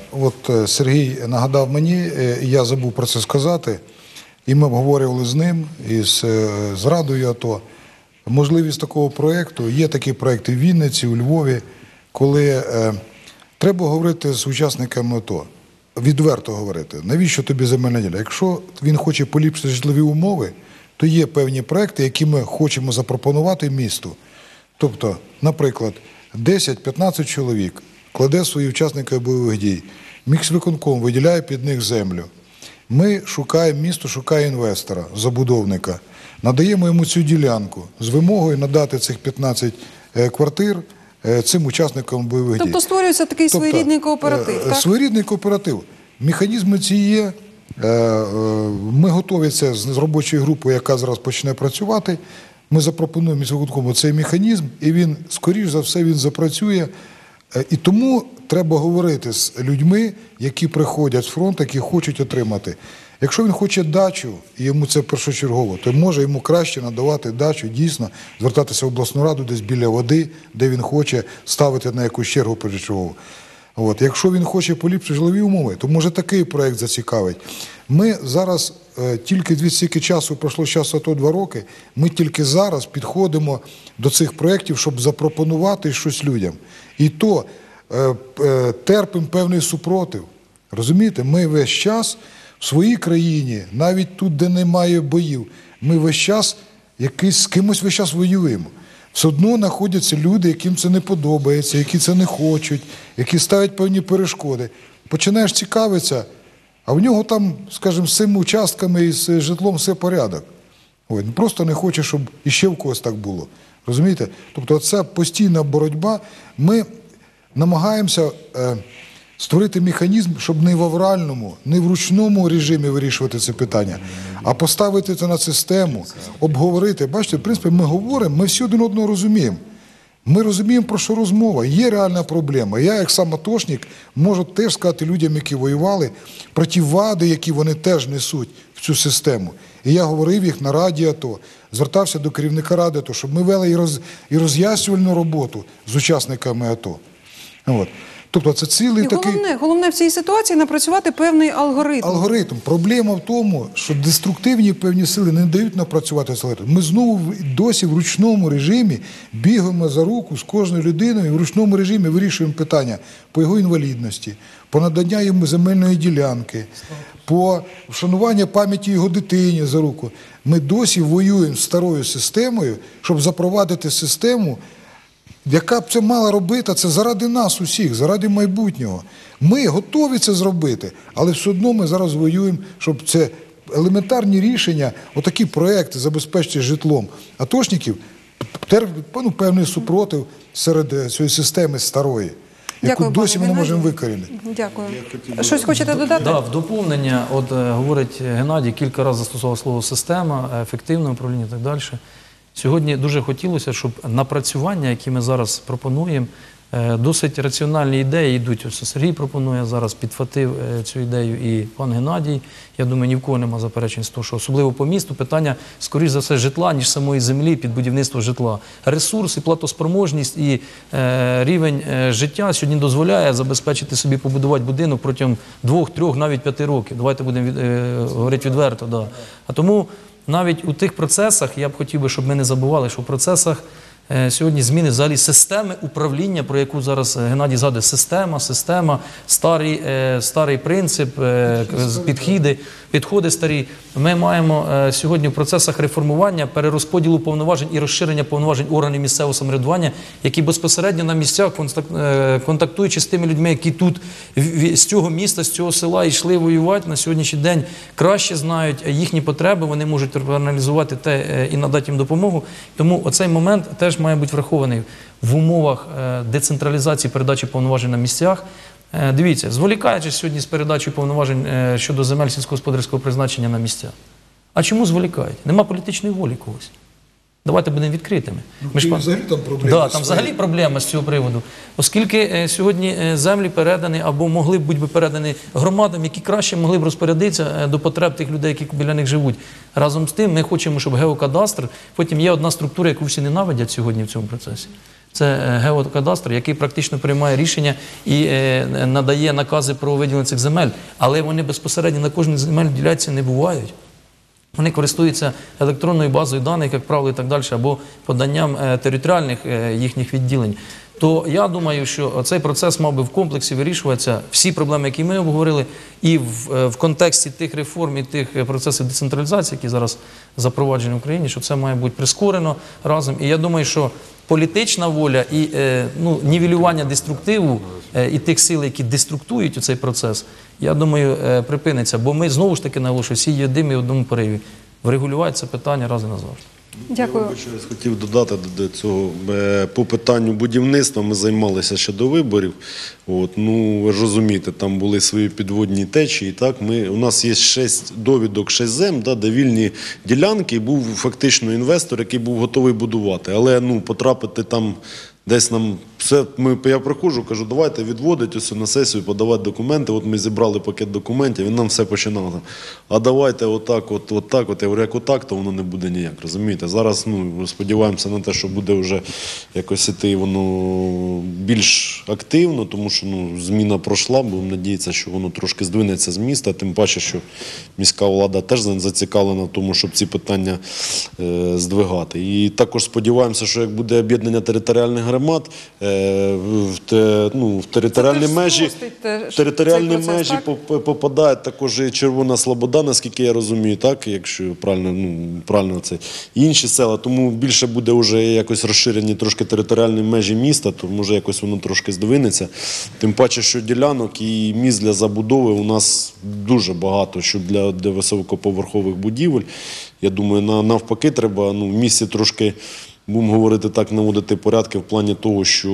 От е, Сергій нагадав мені, е, я забув про це сказати, і ми обговорювали з ним, і з, е, з Радою АТО, можливість такого проєкту. Є такі проєкти в Вінниці, у Львові, коли е, треба говорити з учасниками АТО, відверто говорити, навіщо тобі земельна ділянка. Якщо він хоче поліпшити житлові умови, то є певні проєкти, які ми хочемо запропонувати місту. Тобто, наприклад, десять-п'ятнадцять чоловік кладе свої учасники бойових дій, міськвиконком виділяє під них землю. Ми шукаємо, місто шукає інвестора, забудовника, надаємо йому цю ділянку з вимогою надати цих п'ятнадцять е, квартир е, цим учасникам бойових дій. Тобто створюється такий Тобто, своєрідний кооператив, е, так? Своєрідний кооператив. Механізми ці є. Е, е, Ми готові це з з робочою групою, яка зараз почне працювати. Ми запропонуємо міськвиконкому цей механізм, і він, скоріш за все, він запрацює. Е, І тому треба говорити з людьми, які приходять з фронту, які хочуть отримати. Якщо він хоче дачу, і йому це першочергово, то може йому краще надавати дачу, дійсно, звертатися в обласну раду десь біля води, де він хоче ставити на якусь чергу першочергову. От. Якщо він хоче поліпшити житлові умови, то може такий проєкт зацікавить. Ми зараз, е, тільки дві стільки часу, пройшло з часу АТО два роки, ми тільки зараз підходимо до цих проєктів, щоб запропонувати щось людям. І то е, е, терпимо певний супротив. Розумієте, ми весь час в своїй країні, навіть тут, де немає боїв, ми весь час якийсь, з кимось весь час воюємо. Все одно знаходяться люди, яким це не подобається, які це не хочуть, які ставлять певні перешкоди. Починаєш цікавитися, а в нього там, скажімо, з цими участками і з житлом все порядок. Ой, він просто не хоче, щоб іще в когось так було. Розумієте? Тобто це постійна боротьба. Ми намагаємося е, створити механізм, щоб не в авральному, не в ручному режимі вирішувати це питання, а поставити це на систему, обговорити. Бачите, в принципі, ми говоримо, ми всі один одного розуміємо. Ми розуміємо, про що розмова. Є реальна проблема. Я, як сам атошник, можу теж сказати людям, які воювали, про ті вади, які вони теж несуть в цю систему. І я говорив їх на Раді АТО, звертався до керівника Ради АТО, щоб ми вели і, роз, і роз'яснювальну роботу з учасниками АТО. От. Тобто це цілий І такий головне, головне в цій ситуації напрацювати певний алгоритм. алгоритм. Проблема в тому, що деструктивні певні сили не дають напрацювати цей алгоритм. Ми знову в- досі в ручному режимі бігаємо за руку з кожною людиною і в ручному режимі вирішуємо питання по його інвалідності, по надання йому земельної ділянки, по вшануванню пам'яті його дитині за руку. Ми досі воюємо з старою системою, щоб запровадити систему, яка б це мала робити, це заради нас усіх, заради майбутнього. Ми готові це зробити, але все одно ми зараз воюємо, щоб це елементарні рішення, отакі проекти забезпечити житлом атошників, терпить, ну, певний супротив серед цієї системи старої. яку Дякую, досі ми пане не можемо Геннадію. викорінити. Дякую. Щось хочете додати? Да, в доповнення, от е, говорить Геннадій, кілька разів застосував слово система, ефективне управління і так далі. Сьогодні дуже хотілося, щоб напрацювання, які ми зараз пропонуємо, е, досить раціональні ідеї йдуть. Ось Сергій пропонує зараз, підхватив е, цю ідею і пан Геннадій. Я думаю, ні в кого нема заперечень з того, що особливо по місту питання, скоріш за все, житла, ніж самої землі під будівництво житла. Ресурс і платоспроможність і е, рівень е, життя сьогодні дозволяє забезпечити собі побудувати будинок протягом двох, трьох, навіть п'яти років. Давайте будемо від, е, говорити відверто. Да. А тому навіть у тих процесах, я б хотів би, щоб ми не забували, що в процесах е, сьогодні зміни взагалі системи управління, про яку зараз Геннадій згадує, система, система, старий, е, старий принцип, е, підходи, підходи старі. Ми маємо е, сьогодні в процесах реформування, перерозподілу повноважень і розширення повноважень органів місцевого самоврядування, які безпосередньо на місцях, контак- е, контактуючи з тими людьми, які тут в- в- з цього міста, з цього села йшли воювати, на сьогоднішній день краще знають їхні потреби, вони можуть проаналізувати те е, і надати їм допомогу. Тому оцей момент теж має бути врахований в умовах е, децентралізації передачі повноважень на місцях. Е, Дивіться, зволікаючи сьогодні з передачею повноважень е, щодо земель сільськогосподарського призначення на місця. А чому зволікають? Нема політичної волі когось. Давайте будемо відкритими. Ми ж і пан- взагалі там проблеми Да, там свої. взагалі проблема з цього приводу. Оскільки е, сьогодні е, землі передані або могли б бути передані громадам, які краще могли б розпорядитися е, до потреб тих людей, які біля них живуть. Разом з тим ми хочемо, щоб геокадастр, потім є одна структура, яку всі ненавидять сьогодні в цьому процесі. Це е, геокадастр, який практично приймає рішення і е, надає накази про виділення цих земель. Але вони безпосередньо на кожній земельній ділянці не бувають. Вони користуються електронною базою даних, як правило, і так далі, або поданням е, територіальних е, їхніх відділень. То я думаю, що цей процес мав би в комплексі вирішуватися, всі проблеми, які ми обговорили, і в, е, в контексті тих реформ і тих е, процесів децентралізації, які зараз запроваджені в Україні, що це має бути прискорено разом. І я думаю, що політична воля і е, ну, нівелювання деструктиву е, і тих сил, які деструктують цей процес, я думаю, е, припиниться. Бо ми знову ж таки наголошую, всі єдині в одному пориві. Врегулювати це питання раз і назавжди. Дякую. Я вибачаюсь, хотів додати до цього. Е, По питанню будівництва ми займалися ще до виборів. От, ну, ви ж розумієте, там були свої підводні течії. Так? Ми, у нас є шість довідок, шість зем, да, де вільні ділянки, і був фактично інвестор, який був готовий будувати. Але ну, потрапити там десь нам все, ми, я приходжу, кажу, давайте відводити ось на сесію, подавати документи. От ми зібрали пакет документів, він нам все починав. Там, а давайте отак, от, от так, от. Я говорю, як отак, то воно не буде ніяк, розумієте? Зараз ну, сподіваємося на те, що буде вже якось іти воно більш активно, тому що ну, зміна пройшла, будемо надіятися, що воно трошки здвинеться з міста, тим паче, що міська влада теж зацікавлена в тому, щоб ці питання е, здвигати. І також сподіваємося, що як буде об'єднання територіальних громад, е, в, те, ну, в територіальні теж межі, спростить те- в територіальні цей процес, межі так? поп- попадає також і Червона Слобода, наскільки я розумію, так, якщо правильно, ну, правильно це, і інші села, тому більше буде вже якось розширені трошки територіальні межі міста, то може якось воно трошки здвинеться. Тим паче, що ділянок і місць для забудови у нас дуже багато, що для, для високоповерхових будівель. Я думаю, на, навпаки, треба ну, в місті трошки, будемо говорити так, наводити порядки в плані того, що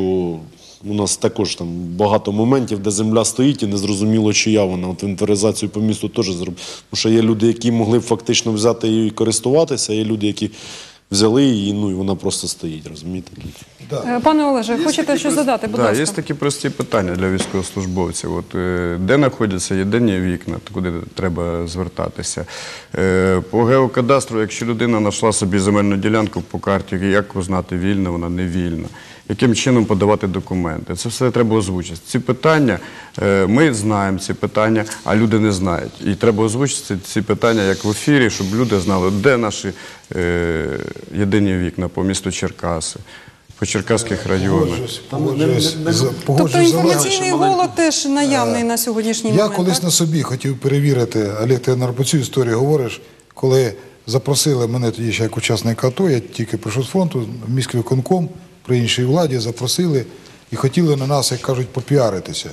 у нас також там багато моментів, де земля стоїть і незрозуміло, чия вона. От інвентаризацію по місту теж зробили. Тому що є люди, які могли б фактично взяти її і користуватися, а є люди, які взяли її, ну і вона просто стоїть, розумієте? Е, Пане Олеже, хочете щось додати? Будь Да, ласка. є такі прості питання для військовослужбовців. От, е, де знаходяться єдині вікна, куди треба звертатися. Е, по геокадастру, якщо людина знайшла собі земельну ділянку по карті, як узнати, вільна вона, не вільна. Яким чином подавати документи. Це все треба озвучити. Ці питання, е, ми знаємо ці питання, а люди не знають. І треба озвучити ці питання як в ефірі, щоб люди знали, де наші е, єдині вікна по місту Черкаси, по черкаських районах. Погоджуюсь, погоджуюсь, з- Тобто погоджуюсь з Олегом. інформаційний голод теж наявний на сьогоднішній Я момент. колись так? на собі хотів перевірити, Олег, ти наверно, про цю історію говориш, коли запросили мене тоді ще як учасника АТО, я тільки прийшов з фронту, в міський виконком, при іншій владі запросили і хотіли на нас, як кажуть, попіаритися.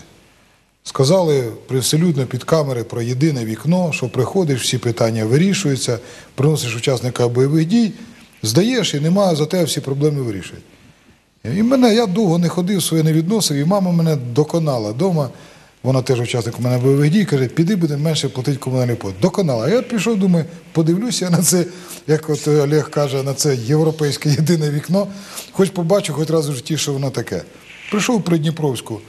Сказали привселюдно під камери про єдине вікно, що приходиш, всі питання вирішуються, приносиш учасника бойових дій, здаєш і немає, за те всі проблеми вирішують. І мене, я довго не ходив, своє не відносив, і мама мене доконала вдома. Вона теж учасник у мене бойових дій, каже, піди, будемо менше платити комунальний плату. Доконала. А я пішов, думаю, подивлюся на це, як от Олег каже, на це європейське єдине вікно, хоч побачу, хоч раз у житті, що воно таке. Прийшов у Придніпровську,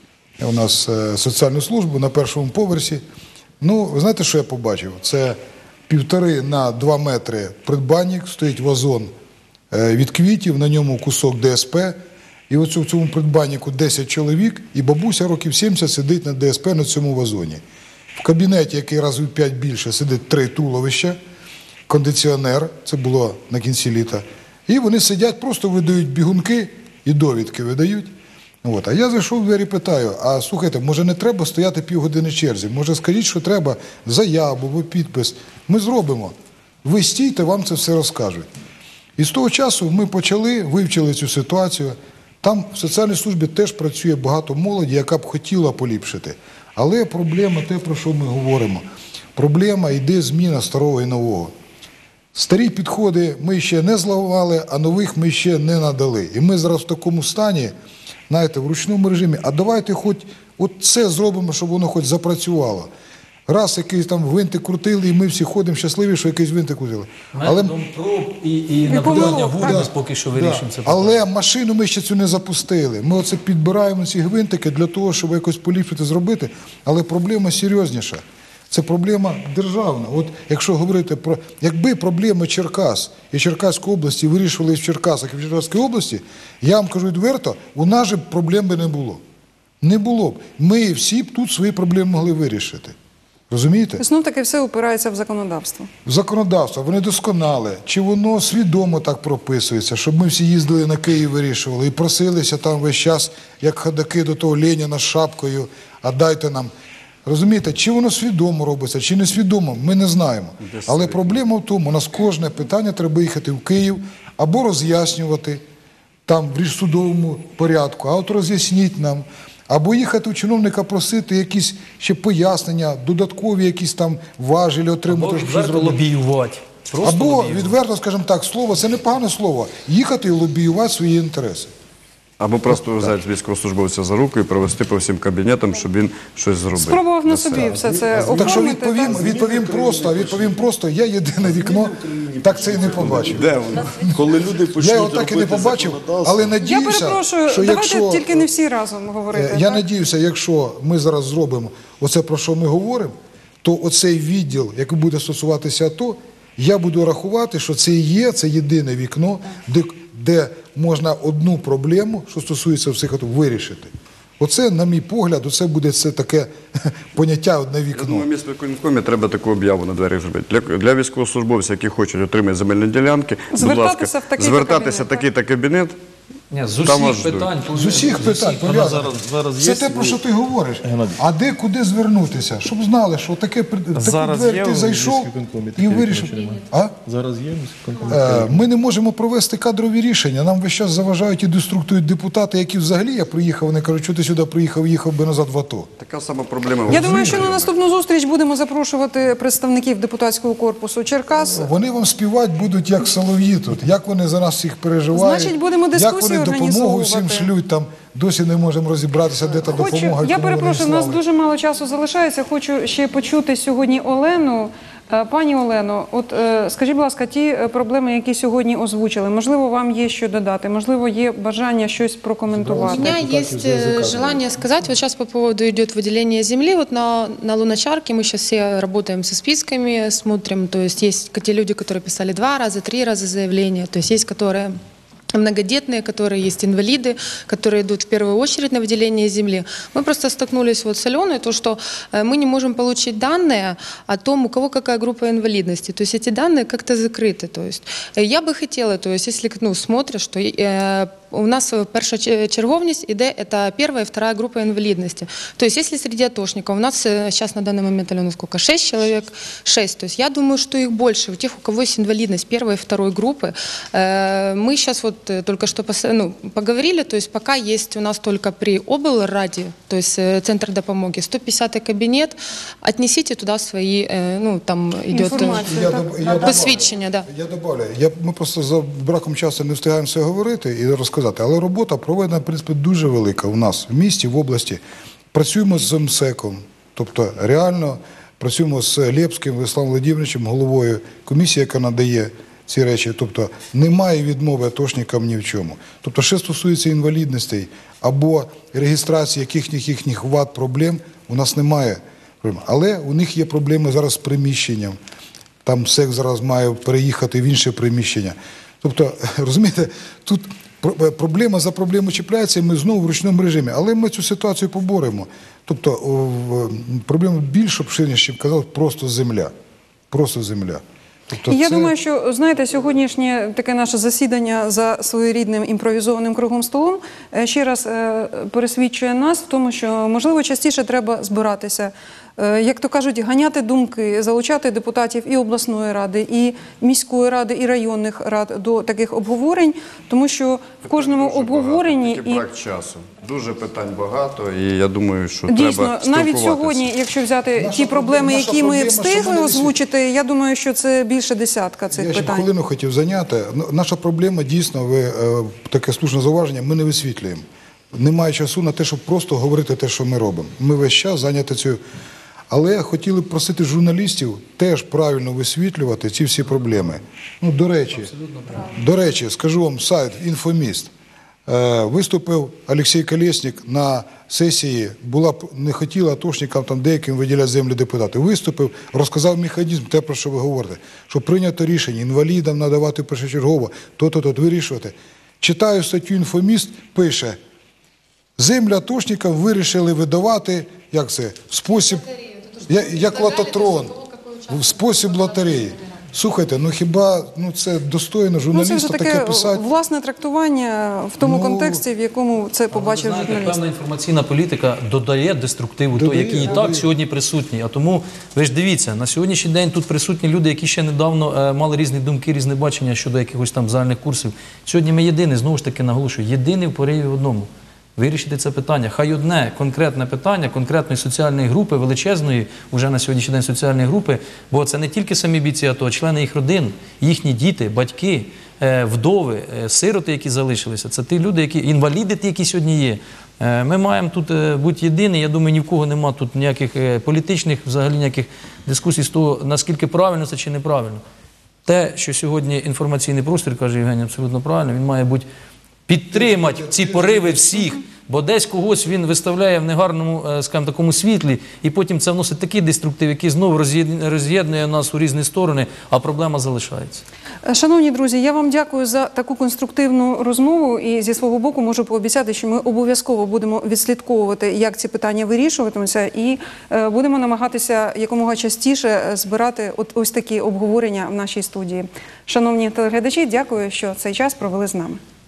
у нас соціальну службу на першому поверсі. Ну, ви знаєте, що я побачив? Це півтори на два метри придбанник, стоїть вазон від квітів, на ньому кусок ДСП. І оце в цьому придбаннику десять чоловік, і бабуся років сімдесят сидить на ДСП на цьому вазоні. В кабінеті, який разів п'ять більше, сидить три туловища, кондиціонер, це було на кінці літа. І вони сидять, просто видають бігунки і довідки видають. От. А я зайшов в двері і питаю, а слухайте, може не треба стояти півгодини в черзі? Може скажіть, що треба заяву або підпис? Ми зробимо. Ви стійте, вам це все розкажуть. І з того часу ми почали, вивчили цю ситуацію. Там в соціальній службі теж працює багато молоді, яка б хотіла поліпшити. Але проблема те, про що ми говоримо. Проблема йде зміна старого і нового. Старі підходи ми ще не зламали, а нових ми ще не надали. І ми зараз в такому стані, знаєте, в ручному режимі, а давайте хоч от це зробимо, щоб воно хоч запрацювало. Раз якийсь там винтик крутили, і ми всі ходимо щасливі, що якийсь винтик крутили. Але методом проб і, і наблюдання в уряді поки що вирішуємо це питання. Але машину ми ще цю не запустили. Ми оце підбираємо ці гвинтики для того, щоб якось поліпшити, зробити. Але проблема серйозніша. Це проблема державна. От якщо говорити про, якби проблеми Черкас і Черкаської області вирішували в Черкасах і в Черкаській області, я вам кажу відверто, у нас же проблем би не було. Не було б. Ми всі б тут свої проблеми могли вирішити. Розумієте? Знов таки все упирається в законодавство. В законодавство, воно досконале. Чи воно свідомо так прописується, щоб ми всі їздили на Київ, вирішували і просилися там весь час, як ходаки до того Леніна з шапкою, а дайте нам. Розумієте, чи воно свідомо робиться, чи не свідомо, ми не знаємо. Але проблема в тому, у нас кожне питання треба їхати в Київ або роз'яснювати там в судовому порядку, а от роз'ясніть нам. Або їхати у чиновника просити якісь ще пояснення, додаткові якісь там важелі отримати. Або відверто лобіювати. Просто Або лобіювати. відверто, скажімо так, слово, це не погане слово, їхати і лобіювати свої інтереси. Або просто взяти військовослужбовця за руку і провести по всім кабінетам, щоб він щось зробив. Спробував на собі все це оформити. Так що відповім, так? відповім просто, відповім просто, я єдине вікно, так це і не побачив. Де воно? Коли люди почнуть Я його так і не робити побачив, законодавство. але Я надіюся, перепрошую, що давайте якщо... тільки не всі разом говорити. Я так? надіюся, якщо ми зараз зробимо оце, про що ми говоримо, то оцей відділ, який буде стосуватися АТО, я буду рахувати, що це і є, це єдине вікно, де, де можна одну проблему, що стосується всіх АТО, вирішити. Оце, на мій погляд, оце буде це таке поняття одне Я вікно. думаю, місто виконкомі треба таку об'яву на дверях зробити. Для, для військовослужбовців, які хочуть отримати земельні ділянки, будь Звертатися ласка, в такий-то звертатися в кабінет, такий-то кабінет. Ні, з Там вас усіх ждуть. питань. З усіх питань Вона пов'язано. зараз- зараз Це є те, про і- що ти говориш. Геннадій. А де, куди звернутися? Щоб знали, що таке таку Зараз двері є ти у зайшов міськвиконкомі і таке вирішив. вікно чи немає? А? Зараз є міськвиконкомі? Е, Ми не можемо провести кадрові рішення. Нам весь час заважають і деструктують депутати, які взагалі я приїхав, вони кажуть, що ти сюди приїхав, їхав би назад в АТО. Така сама проблема. Я в думаю, що на Україні. наступну зустріч будемо запрошувати представників депутатського корпусу Черкас. Вони вам співати будуть як солов'ї тут. Як вони за нас всіх переживають. Значить, будемо як дискусію вони допомогу всім організовувати. шлють там. Досі не можемо розібратися, де та Хочу, допомога. я яку вони перепрошую, у нас слали. дуже мало часу залишається. Хочу ще почути сьогодні Олену. Е, Пані Олено, от е, скажіть, будь ласка, ті е, проблеми, які сьогодні озвучили, можливо, вам є що додати, можливо, є бажання щось У прокоментувати? меня Депутаты есть за э, заказывают. желание сказать, вот сейчас по поводу идет выделение земли, вот на, на Луначарке мы сейчас все работаем со списками, смотрим, то есть есть те люди, которые писали два раза, три раза заявления, то есть есть, которые многодетные, которые есть инвалиды, которые идут в первую очередь на выделение земли. Мы просто столкнулись вот с Аленой, то, что э, мы не можем получить данные о том, у кого какая группа инвалидности. То есть эти данные как-то закрыты. То есть э, я бы хотела, то есть если ну, смотришь, что э, у нас першочерговність іде, это первая и вторая группа инвалидности. То есть если среди атошников, у нас э, сейчас на данный момент, Алена, сколько? Шесть человек? Шесть. То есть я думаю, что их больше, у тех, у кого есть инвалидность первой и второй группы. Э, мы сейчас вот э, только что пос- ну, поговорили, то есть пока есть у нас только при облраде, то есть э, центр допомоги, сто пятидесятый кабинет, отнесите туда свои, э, ну там идет э, Інформацію, Я так? доб- я посвідчення, да. Я добавлю. Я, ми просто за браком часу не встигаємо все говорити і розказати. сказати. Але робота проведена, в принципі, дуже велика у нас в місті, в області. Працюємо з МСЕКом, тобто реально працюємо з Лєпським Владиславом Володимировичем, головою комісії, яка надає ці речі. Тобто немає відмови атошникам ні в чому. Тобто, що стосується інвалідностей або реєстрації яких-ніх їхніх вад, проблем, у нас немає проблем. Але у них є проблеми зараз з приміщенням. Там МСЕК зараз має переїхати в інше приміщення. Тобто, розумієте, тут проблема за проблему чіпляється, і ми знову в ручному режимі. Але ми цю ситуацію поборемо. Тобто, проблема більш обширніша, ніж казав, просто земля. Просто земля. Тобто Я це... думаю, що, знаєте, сьогоднішнє таке наше засідання за своєрідним імпровізованим круглим столом ще раз пересвідчує нас в тому, що, можливо, частіше треба збиратися, як то кажуть, ганяти думки, залучати депутатів і обласної ради, і міської ради, і районних рад до таких обговорень, тому що в кожному Дуже обговоренні... багато, і брак часу. Дуже питань багато, і я думаю, що Дійсно, треба спілкуватися. навіть сьогодні, якщо взяти Наша ті проблеми, наша які ми проблема, що встигли ми не озвучити, я думаю, що це більше десятка цих Я ще питань. хвилину хотів зайняти. Ну, наша проблема, дійсно, ви е, таке слушне зауваження, ми не висвітлюємо. Немає часу на те, щоб просто говорити те, що ми робимо. Ми весь час зайняті цю. Але хотіли б просити журналістів теж правильно висвітлювати ці всі проблеми. Ну, до речі, до речі, скажу вам сайт «Інфоміст». Е, виступив Олексій Колєснік на сесії, була, не хотіла атошникам там деяким виділяти землі депутати. Виступив, розказав механізм, те, про що ви говорите, що прийнято рішення інвалідам надавати першочергово, то-то-то вирішувати. Читаю статтю «Інфоміст», пише, землі атошникам вирішили видавати, як це, в спосіб, як, як лототрон, в спосіб лотереї. Слухайте, ну хіба ну, це достойно Ну, це журналіста вже таке таке писати? власне трактування в тому Ну, контексті, в якому це побачив Ви знаєте, журналіст. певна інформаційна політика додає деструктиву, той, Додає, який і додає. так сьогодні присутній. А тому, ви ж дивіться, на сьогоднішній день тут присутні люди, які ще недавно е, мали різні думки, різне бачення щодо якихось там загальних курсів. Сьогодні ми єдині, знову ж таки наголошую, єдині в пориві одному. Вирішити це питання. Хай одне конкретне питання конкретної соціальної групи, величезної, вже на сьогоднішній день соціальної групи, бо це не тільки самі бійці АТО, а члени їх родин, їхні діти, батьки, е, вдови, е, сироти, які залишилися. Це ті люди, які, інваліди ті, які сьогодні є. Е, ми маємо тут е, бути єдині. Я думаю, ні в кого немає тут ніяких е, політичних, взагалі ніяких дискусій з того, наскільки правильно це чи неправильно. Те, що сьогодні інформаційний простір, каже Євгеній, абсолютно правильно, він має бути підтримати ці пориви всіх, бо десь когось він виставляє в негарному, скажімо, такому світлі, і потім це вносить такий деструктив, який знову роз'єднує нас у різні сторони, а проблема залишається. Шановні друзі, я вам дякую за таку конструктивну розмову і зі свого боку можу пообіцяти, що ми обов'язково будемо відслідковувати, як ці питання вирішуватимуться, і е, будемо намагатися якомога частіше збирати от ось такі обговорення в нашій студії. Шановні телеглядачі, дякую, що цей час провели з нами.